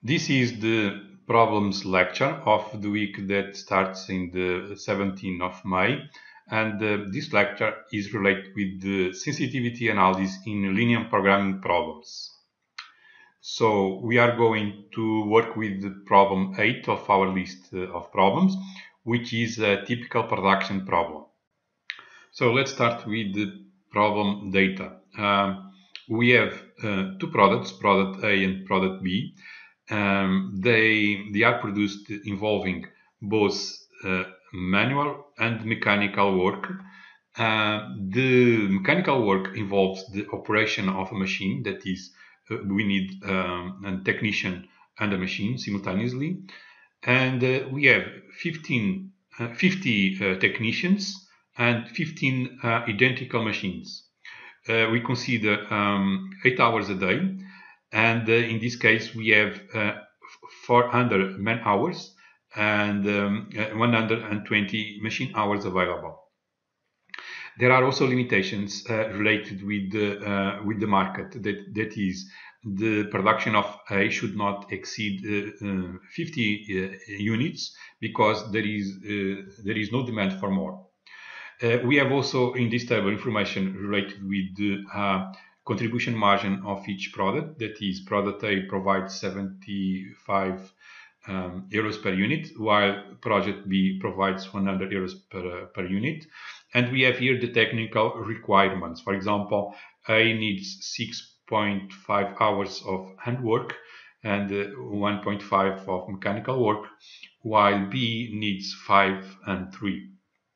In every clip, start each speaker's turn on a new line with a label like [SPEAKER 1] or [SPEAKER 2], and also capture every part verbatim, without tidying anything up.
[SPEAKER 1] This is the problems lecture of the week that starts in the seventeenth of May, and uh, this lecture is related with the sensitivity analysis in linear programming problems. So we are going to work with the problem eight of our list uh, of problems, which is a typical production problem. So let's start with the problem data. Um, we have uh, two products, product A and product B. Um, they, they are produced involving both uh, manual and mechanical work. Uh, the mechanical work involves the operation of a machine, that is, uh, we need um, a technician and a machine simultaneously. And uh, we have fifteen, uh, fifty uh, technicians and fifteen uh, identical machines. Uh, we consider um, eight hours a day. And uh, in this case, we have uh, four hundred man hours and um, one hundred twenty machine hours available. There are also limitations uh, related with the, uh, with the market. That, that is, the production of A should not exceed uh, uh, fifty uh, units because there is, uh, there is no demand for more. Uh, we have also in this table information related with the uh, contribution margin of each product. That is, product A provides seventy-five um, euros per unit, while project B provides one hundred euros per, per unit. And we have here the technical requirements. For example, A needs six point five hours of handwork and uh, one point five of mechanical work, while B needs five and three.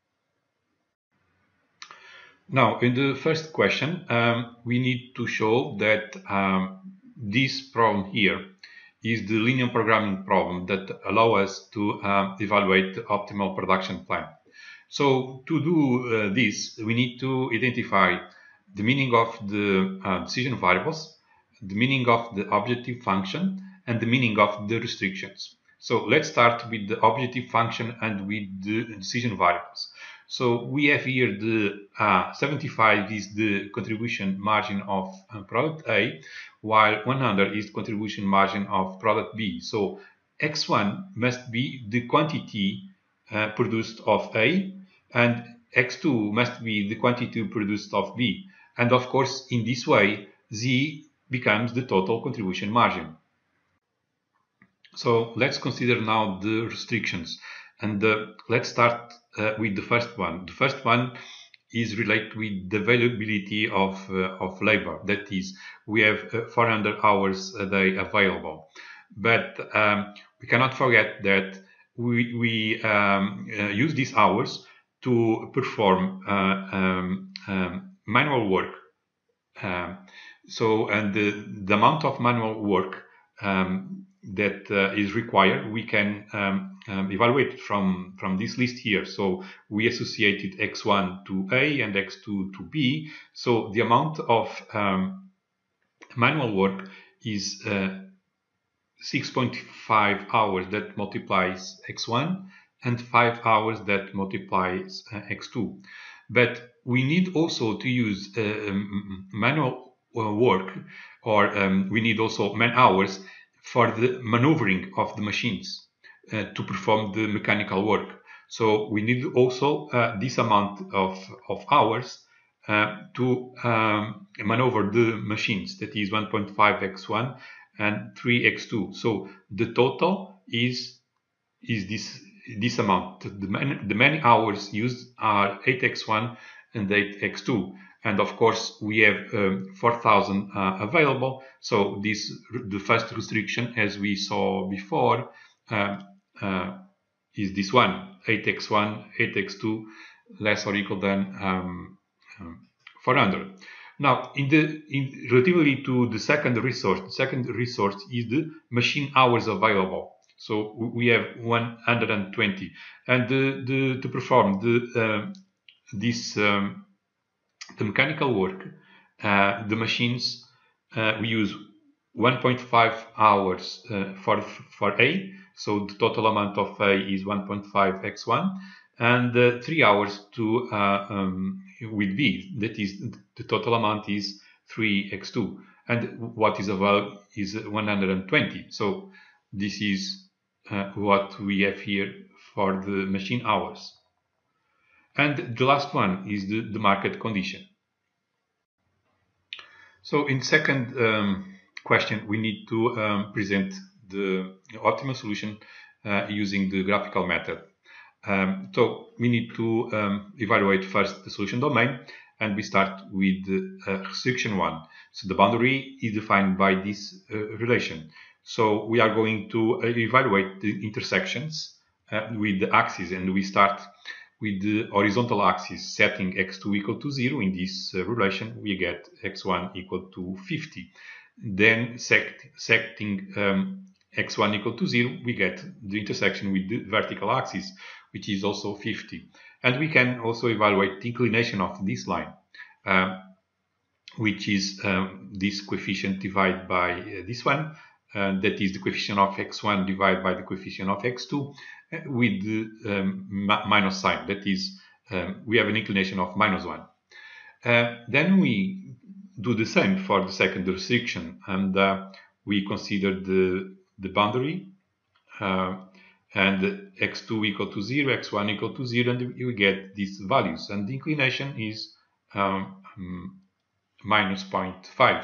[SPEAKER 1] Now, in the first question, um, we need to show that um, this problem here is the linear programming problem that allows us to um, evaluate the optimal production plan. So to do uh, this, we need to identify the meaning of the uh, decision variables, the meaning of the objective function, and the meaning of the restrictions. So let's start with the objective function and with the decision variables. So we have here the uh, seventy-five is the contribution margin of uh, product A, while one hundred is the contribution margin of product B. So X one must be the quantity uh, produced of A, and X two must be the quantity produced of B. And of course, in this way, Z becomes the total contribution margin. So let's consider now the restrictions. And uh, let's start uh, with the first one. The first one is related with the availability of, uh, of labor. That is, we have uh, four hundred hours a day available. But um, we cannot forget that we, we um, uh, use these hours to perform uh, um, um, manual work. Um, so, and the, the amount of manual work um, that uh, is required, we can um, um, evaluate from, from this list here. So we associated X one to A and X two to B. So the amount of um, manual work is uh, six point five hours that multiplies X one and five hours that multiplies uh, X two. But we need also to use uh, manual work, or um, we need also man hours for the maneuvering of the machines uh, to perform the mechanical work. So we need also uh, this amount of, of hours uh, to um, maneuver the machines, that is one point five X one and three X two. So the total is, is this, this amount. The many, the many hours used are eight X one and eight X two. And of course, we have um, four thousand uh, available. So this, the first restriction, as we saw before, uh, uh, is this one, eight X one, eight X two, less or equal than um, um, four hundred. Now, in the in relatively to the second resource, the second resource is the machine hours available. So we have one hundred twenty, and the, the to perform the uh, this. Um, The mechanical work, uh, the machines, uh, we use one point five hours uh, for, for A, so the total amount of A is one point five X one, and uh, three hours to uh, um, with B, that is, the total amount is three X two, and what is available is one hundred twenty. So This is uh, what we have here for the machine hours. And the last one is the, the market condition. So in second um, question, we need to um, present the optimal solution uh, using the graphical method. Um, so we need to um, evaluate first the solution domain, and we start with the uh, restriction one. So the boundary is defined by this uh, relation. So we are going to evaluate the intersections uh, with the axis, and we start with the horizontal axis setting x two equal to zero. In this uh, relation, we get x one equal to fifty. Then sect, setting um, x one equal to zero, we get the intersection with the vertical axis, which is also fifty. And we can also evaluate the inclination of this line, uh, which is um, this coefficient divided by uh, this one. Uh, that is the coefficient of x one divided by the coefficient of x two uh, with the um, minus sign. That is, um, we have an inclination of minus one. Uh, then we do the same for the second restriction, and uh, we consider the, the boundary uh, and x two equal to zero, x one equal to zero, and we get these values. And the inclination is um, minus zero point five.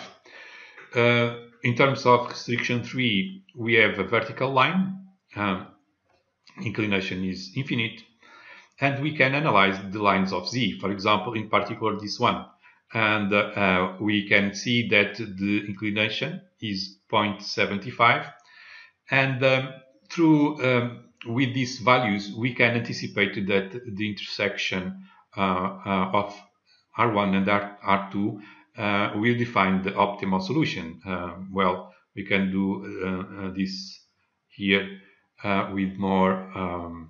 [SPEAKER 1] Uh, in terms of restriction three, we have a vertical line. Um, inclination is infinite. And we can analyze the lines of z, for example, in particular this one. And uh, uh, we can see that the inclination is zero point seven five. And um, through um, with these values, we can anticipate that the intersection uh, uh, of R one and R two uh, will define the optimal solution. Uh, well, we can do uh, uh, this here uh, with more um,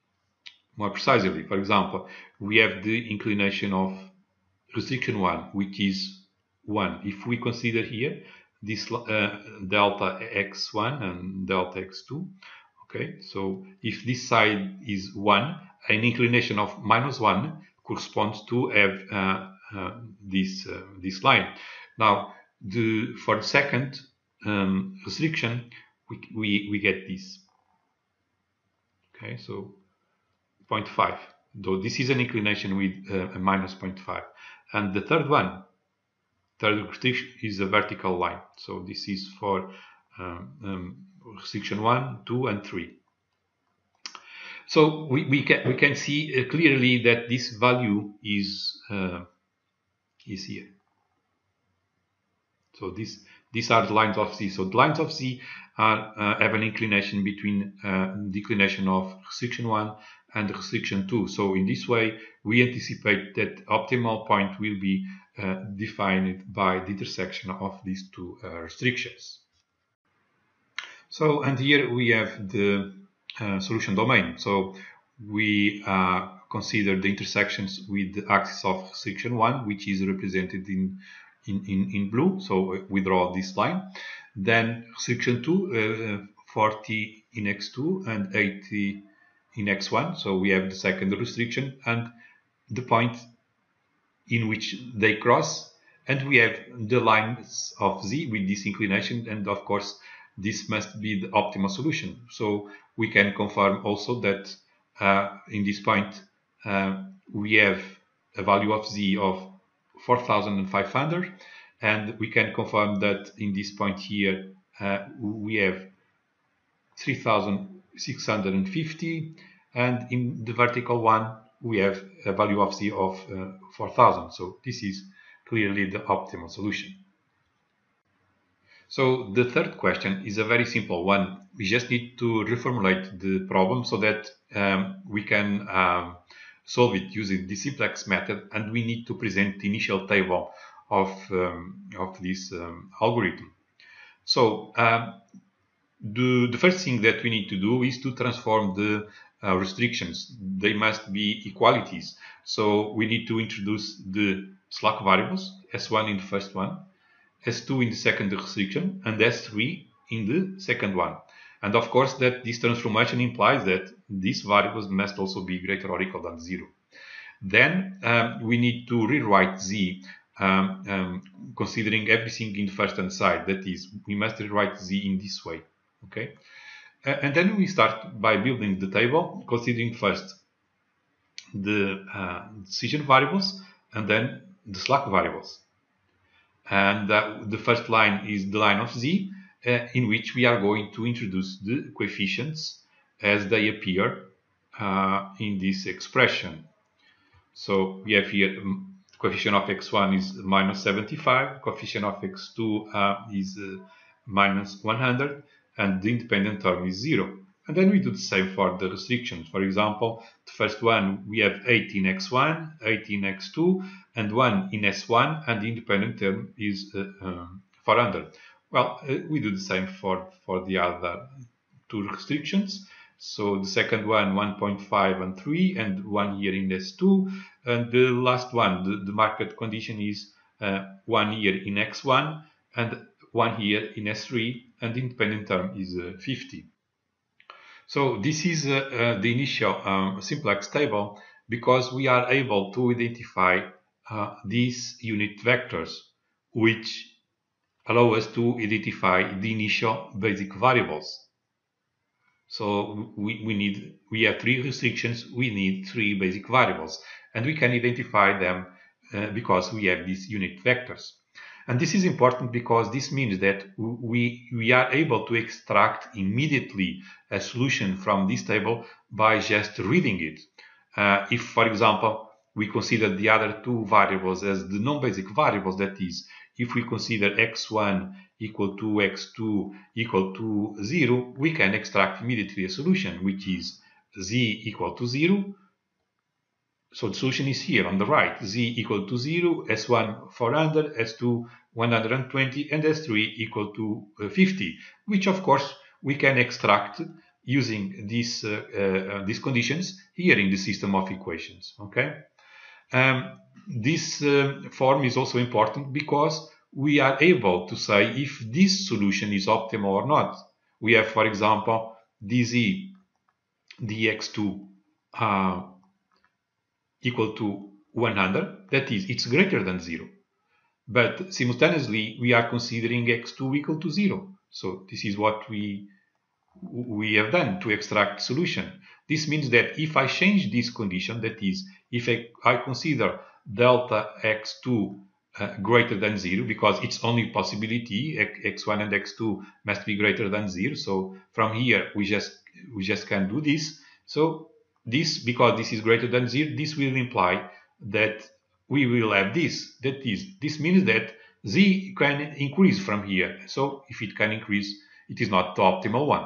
[SPEAKER 1] more precisely. For example, we have the inclination of restriction one, which is one. If we consider here this uh, delta x one and delta x two, okay, so if this side is one, an inclination of minus one corresponds to have uh, uh, this uh, this line. Now, the for the second um, restriction, we, we we get this. Okay, so zero point five. Though this is an inclination with uh, a minus zero point five, and the third one, third restriction is a vertical line. So this is for um, um, restriction one, two, and three. So we, we can we can see uh, clearly that this value is uh, is here. So this these are the lines of Z. So the lines of Z are uh, have an inclination between uh, the inclination of restriction one and restriction two. So in this way, we anticipate that optimal point will be uh, defined by the intersection of these two uh, restrictions. So, and here we have the uh, solution domain. So we uh, consider the intersections with the axis of restriction one, which is represented in in, in, in blue. So we draw this line. Then restriction two, uh, forty in x two and eighty in x one. So we have the second restriction and the point in which they cross, and we have the lines of Z with this inclination, and of course this must be the optimal solution. So we can confirm also that uh, in this point uh, we have a value of Z of four thousand five hundred, and we can confirm that in this point here uh, we have three thousand six hundred fifty, and in the vertical one we have a value of Z of uh, four thousand. So this is clearly the optimal solution. So the third question is a very simple one. We just need to reformulate the problem so that um, we can um, solve it using the simplex method, and we need to present the initial table of, um, of this um, algorithm. So um, the, the first thing that we need to do is to transform the uh, restrictions. They must be equalities. So we need to introduce the slack variables, S one in the first one, S two in the second restriction, and S three in the second one. And of course that this transformation implies that these variables must also be greater or equal than zero. Then um, we need to rewrite Z um, um, considering everything in the first hand side. That is, we must rewrite Z in this way. Okay, uh, and then we start by building the table, considering first the uh, decision variables and then the slack variables. And uh, the first line is the line of z, uh, in which we are going to introduce the coefficients as they appear uh, in this expression. So we have here um, coefficient of x one is minus seventy-five, coefficient of x two uh, is uh, minus one hundred, and the independent term is zero. And then we do the same for the restrictions. For example, the first one, we have eight in x one, eight in x two, and one in s one, and the independent term is uh, um, four hundred. Well, uh, we do the same for, for the other two restrictions. So the second one, one point five and three, and one year in s two. And the last one, the, the market condition is uh, one year in x one and one year in s three, and the independent term is uh, fifty. So this is uh, uh, the initial um, simplex table, because we are able to identify uh, these unit vectors, which allow us to identify the initial basic variables. So we, we need we have three restrictions, we need three basic variables, and we can identify them uh, because we have these unit vectors. And this is important because this means that we, we are able to extract immediately a solution from this table by just reading it. Uh, if, for example, we consider the other two variables as the non-basic variables, that is, if we consider x one equal to x two equal to zero, we can extract immediately a solution, which is z equal to zero. So the solution is here on the right, z equal to zero, s one four hundred, s two one hundred twenty, and s three equal to fifty, which of course we can extract using these, uh, uh, these conditions here in the system of equations. Okay, um, this uh, form is also important because we are able to say if this solution is optimal or not. We have, for example, dz dx two uh, equal to one hundred, that is, it's greater than zero. But simultaneously, we are considering x two equal to zero. So this is what we, we have done to extract solution. This means that if I change this condition, that is, if I, I consider delta x two uh, greater than zero, because it's only possibility, x one and x two must be greater than zero. So from here, we just, we just can do this. So this, because this is greater than zero, this will imply that we will have this. That is, this means that z can increase from here. So if it can increase, it is not the optimal one.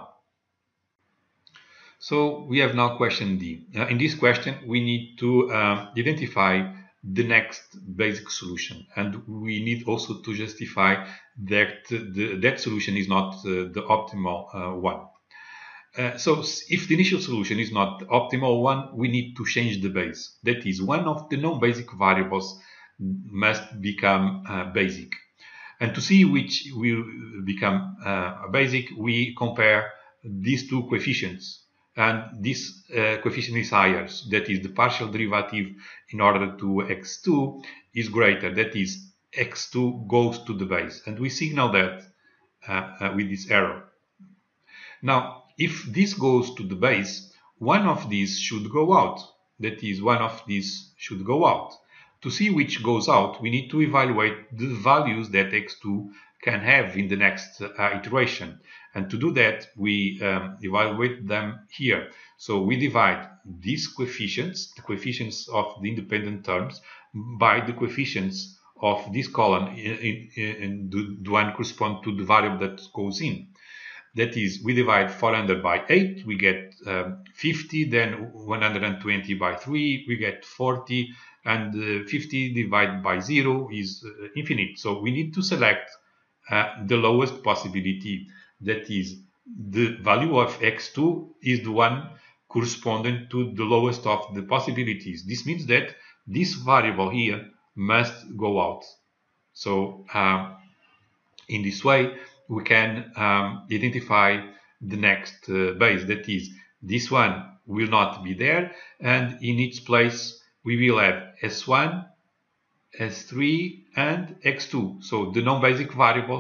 [SPEAKER 1] So we have now question D. Uh, in this question, we need to uh, identify the next basic solution, and we need also to justify that the, that solution is not uh, the optimal uh, one. Uh, so if the initial solution is not the optimal one, we need to change the base. That is, one of the non-basic variables must become uh, basic. And to see which will become uh, basic, we compare these two coefficients. And this uh, coefficient is higher. That is, the partial derivative in order to x two is greater. That is, x two goes to the base. And we signal that uh, uh, with this arrow. Now, if this goes to the base, one of these should go out. That is, one of these should go out. To see which goes out, we need to evaluate the values that x two can have in the next uh, iteration. And to do that, we um, evaluate them here. So we divide these coefficients, the coefficients of the independent terms, by the coefficients of this column, in, in, in the, the one correspond to the variable that goes in. That is, we divide four hundred by eight, we get um, fifty, then one hundred twenty by three, we get forty, and uh, fifty divided by zero is uh, infinite. So we need to select uh, the lowest possibility. That is, the value of x two is the one corresponding to the lowest of the possibilities. This means that this variable here must go out. So uh, in this way, we can um, identify the next uh, base. That is, this one will not be there, and in its place we will have s one, s three, and x two. So the non-basic variables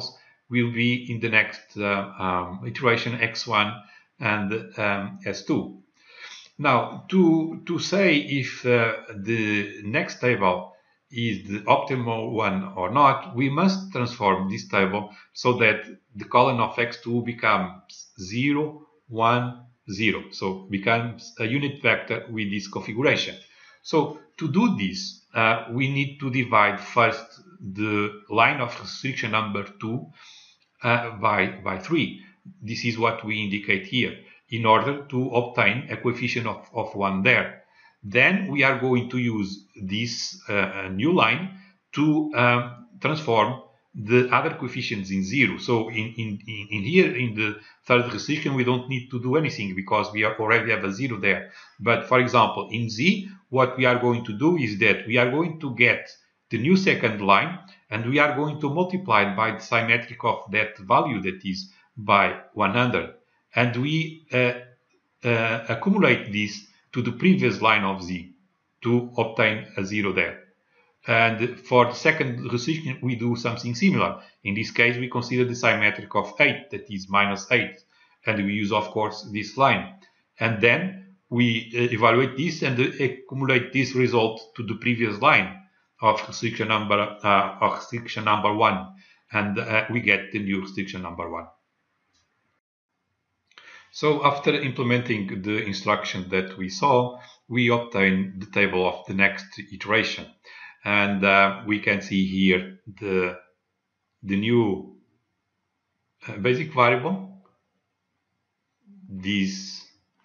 [SPEAKER 1] will be in the next uh, um, iteration x one and um, s two. Now, to, to say if uh, the next table is the optimal one or not, we must transform this table so that the column of x two becomes zero, one, zero. So becomes a unit vector with this configuration. So to do this, uh, we need to divide first the line of restriction number two uh, by, by three. This is what we indicate here, in order to obtain a coefficient of, of one there. Then we are going to use this uh, new line to um, transform the other coefficients in zero. So in, in, in here, in the third restriction, we don't need to do anything because we are already have a zero there. But for example, in Z, what we are going to do is that we are going to get the new second line, and we are going to multiply it by the symmetric of that value, that is by one hundred. And we uh, uh, accumulate this to the previous line of Z to obtain a zero there. And for the second restriction, we do something similar. In this case, we consider the symmetric of eight, that is minus eight. And we use, of course, this line. And then we uh, evaluate this and uh, accumulate this result to the previous line of restriction number, uh, of restriction number one. And uh, we get the new restriction number one. So after implementing the instruction that we saw, we obtain the table of the next iteration. And uh, we can see here the, the new uh, basic variable. These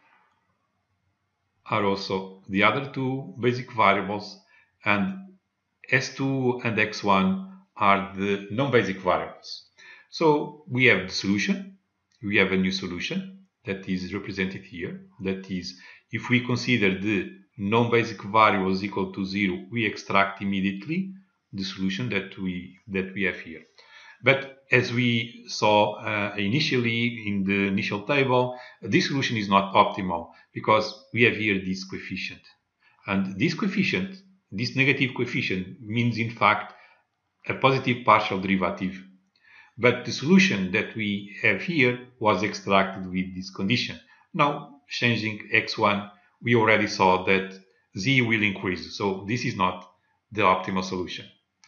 [SPEAKER 1] are also the other two basic variables, and S two and X one are the non-basic variables. So we have the solution. We have a new solution that is represented here. That is, if we consider the non-basic variables equal to zero, we extract immediately the solution that we that we have here. But as we saw uh, initially in the initial table, this solution is not optimal because we have here this coefficient. And this coefficient, this negative coefficient, means in fact a positive partial derivative. But the solution that we have here was extracted with this condition. Now, changing x one, we already saw that Z will increase. So this is not the optimal solution.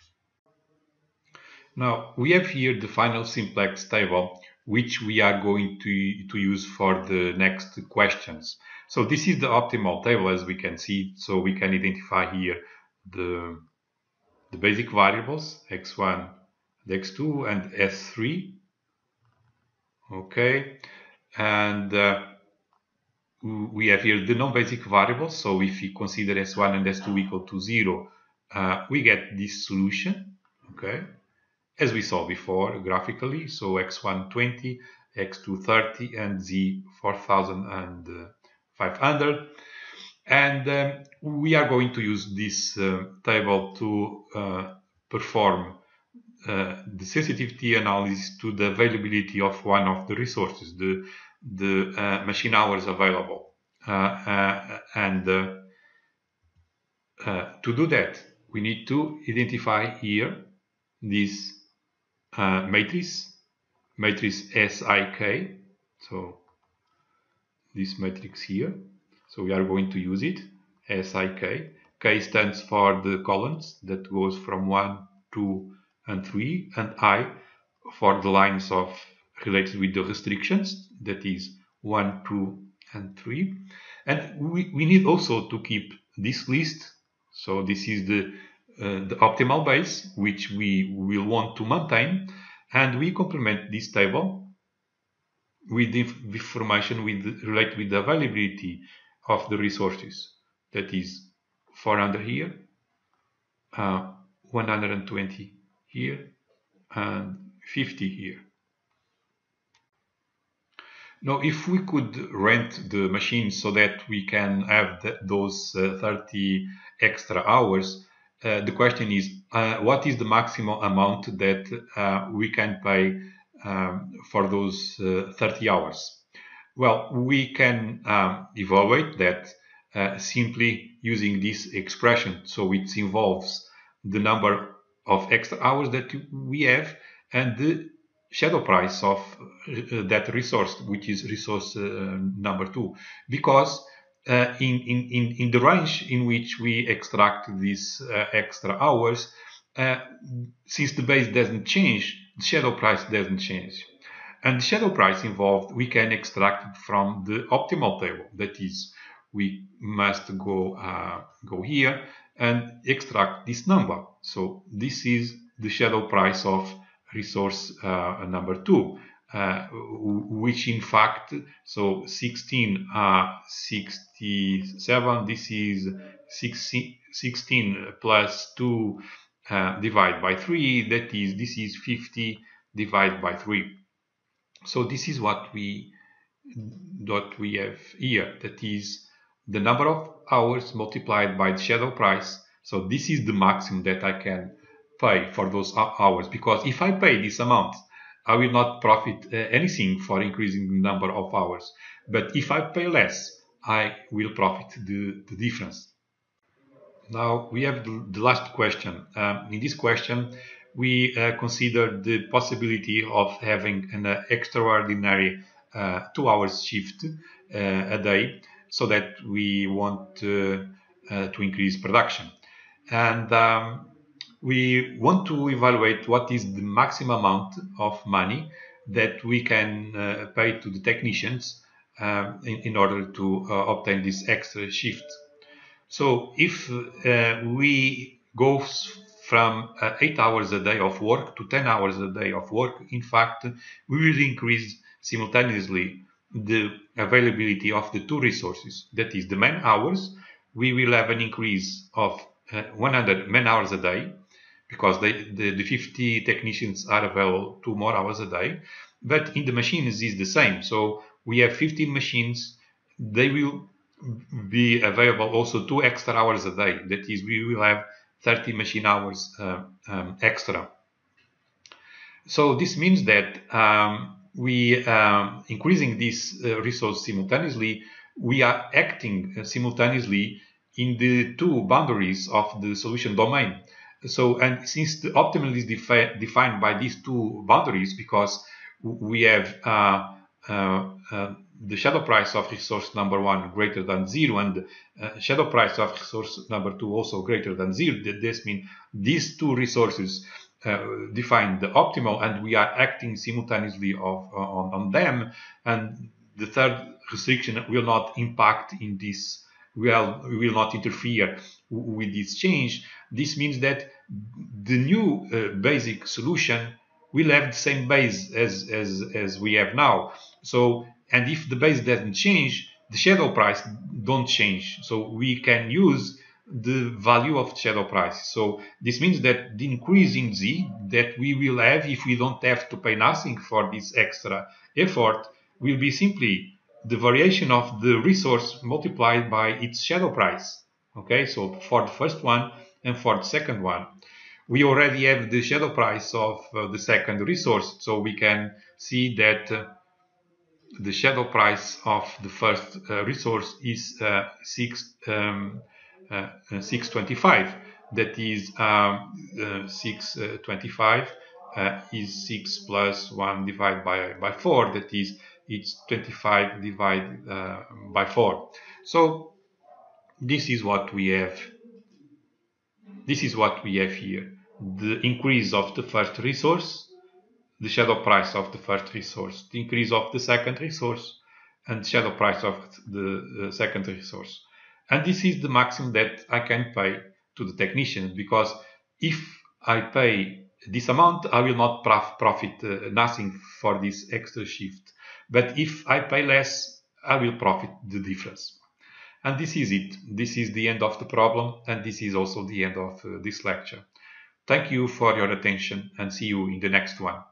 [SPEAKER 1] Now, we have here the final simplex table, which we are going to, to use for the next questions. So this is the optimal table, as we can see. So we can identify here the, the basic variables, x one, x two, and s three. Okay. And uh, we have here the non-basic variables. So if we consider s one and s two equal to zero, uh, we get this solution. Okay. As we saw before graphically, so x one twenty, x two thirty, and Z four thousand five hundred. And um, we are going to use this uh, table to uh, perform uh, the sensitivity analysis to the availability of one of the resources, the, the uh, machine hours available. Uh, uh, and uh, uh, to do that, we need to identify here this Uh, matrix, matrix S I K, so this matrix here, so we are going to use it, S I K. K stands for the columns that goes from one, two, and three, and I for the lines of related with the restrictions, that is one, two, and three. And we, we need also to keep this list, so this is the Uh, the optimal base, which we will want to maintain, and we complement this table with the information with related with the availability of the resources. That is four hundred here, uh, one hundred twenty here, and fifty here. Now, if we could rent the machine so that we can have the, those uh, thirty extra hours, Uh, the question is, uh, what is the maximum amount that uh, we can pay um, for those uh, thirty hours? Well, we can um, evaluate that uh, simply using this expression. So it involves the number of extra hours that we have and the shadow price of uh, that resource, which is resource uh, number two, because uh, in, in, in the range in which we extract these uh, extra hours, uh, since the base doesn't change, the shadow price doesn't change. And the shadow price involved, we can extract it from the optimal table. That is, we must go uh, go here and extract this number. So this is the shadow price of resource uh, number two, uh, which in fact, so sixteen, uh, sixty-seven, this is sixteen plus two uh, divided by three, that is, this is fifty divided by three. So this is what we what we have here, that is the number of hours multiplied by the shadow price. So this is the maximum that I can pay for those hours, because if I pay this amount, I will not profit uh, anything for increasing the number of hours. But if I pay less, I will profit the, the difference. Now we have the, the last question. Um, in this question, we uh, consider the possibility of having an uh, extraordinary uh, two hours shift uh, a day, so that we want uh, uh, to increase production. And um, we want to evaluate what is the maximum amount of money that we can uh, pay to the technicians uh, in, in order to uh, obtain this extra shift. So if uh, we go from uh, eight hours a day of work to ten hours a day of work, in fact, we will increase simultaneously the availability of the two resources. That is, the man hours, we will have an increase of uh, one hundred man hours a day, because they, the, the fifty technicians are available two more hours a day. But in the machines is the same. So we have fifteen machines. They will be available also two extra hours a day. That is, we will have thirty machine hours uh, um, extra. So this means that um, we um, increasing this uh, resource simultaneously, we are acting uh, simultaneously in the two boundaries of the solution domain. So, and since the optimal is defi defined by these two boundaries, because we have uh, uh, uh, the shadow price of resource number one greater than zero, and uh, shadow price of resource number two also greater than zero, this means these two resources uh, define the optimal, and we are acting simultaneously of, uh, on, on them. And the third restriction will not impact in this, well, will not interfere with this change. This means that the new uh, basic solution will have the same base as, as, as we have now. So, and if the base doesn't change, the shadow price don't change. So we can use the value of the shadow price. So this means that the increase in Z that we will have if we don't have to pay nothing for this extra effort will be simply the variation of the resource multiplied by its shadow price. Okay, so for the first one and for the second one, we already have the shadow price of uh, the second resource, so we can see that uh, the shadow price of the first uh, resource is uh, six um, uh, six twenty-five. That is um, uh, six twenty-five uh, is six plus one divided by by four. That is, it's twenty-five divided uh, by four. So this is what we have. This is what we have here: the increase of the first resource, the shadow price of the first resource, the increase of the second resource, and the shadow price of the uh, second resource. And this is the maximum that I can pay to the technician, because if I pay this amount, I will not prof profit uh, nothing for this extra shift. But if I pay less, I will profit the difference. And this is it. This is the end of the problem, and this is also the end of uh, this lecture. Thank you for your attention, and see you in the next one.